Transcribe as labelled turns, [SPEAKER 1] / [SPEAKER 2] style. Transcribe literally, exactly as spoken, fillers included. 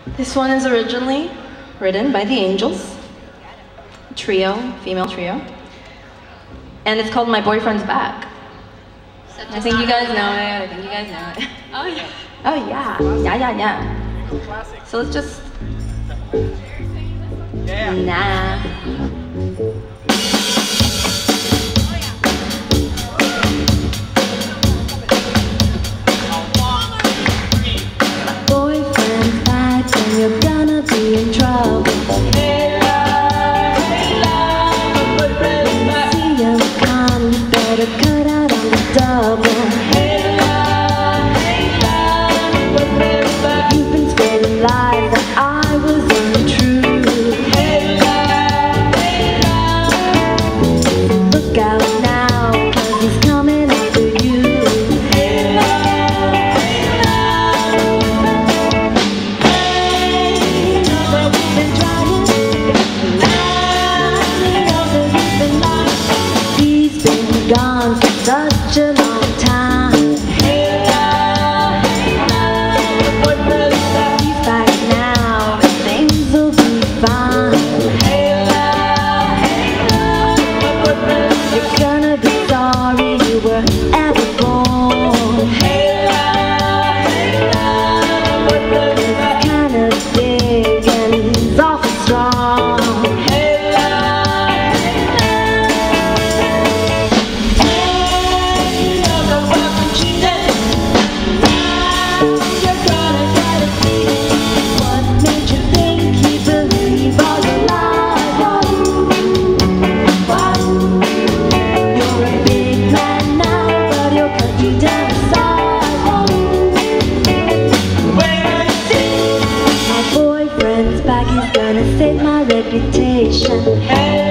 [SPEAKER 1] This one is originally written by the Angels, trio, female trio, and it's called My Boyfriend's Back. I think you guys know it, I think you guys know it.
[SPEAKER 2] Oh yeah.
[SPEAKER 1] Oh yeah, yeah, yeah, yeah. So let's just...
[SPEAKER 3] Yeah.
[SPEAKER 1] Nah. You're gonna be in trouble. Hey love, hey love, my boyfriend's back. See him come, you better cut out on the double. Hey love, hey love, my boyfriend's back. You've been spreading lies that I was untrue. Hey love, hey love, look out now, 'cause he's coming after you. Hey love, hey love. Gone for such a long time. Hey love, hey love, my boyfriend's back. He's back now and things will be fine. Hey love, hey love, my boyfriend's back. You're gonna be sorry you were ever born. Hey love, hey love, my boyfriend's back. He's kinda big and he's awful strong. Back, he's gonna save my reputation. Hey.